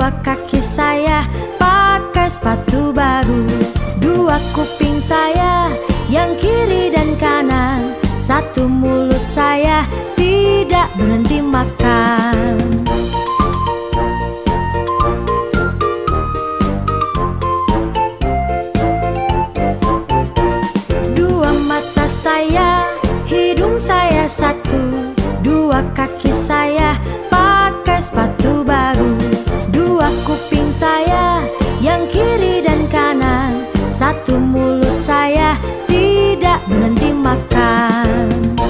Dua kaki saya pakai sepatu baru. Dua kuping saya yang kiri dan kanan. Satu mulut saya tidak berhenti makan. Dua mata saya, hidung saya satu. Dua kaki saya pakai sepatu baru. Dua kuping saya yang kiri dan kanan. Satu mulut saya tidak berhenti makan.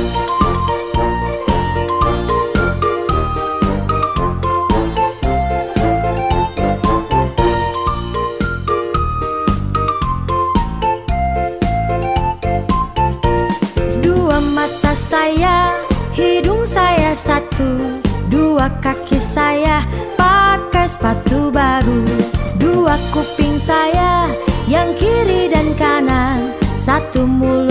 Dua mata saya, hidung saya satu. Dua kaki saya pakai sepatu baru. Dua kuping saya yang kiri dan kanan. Satu mulut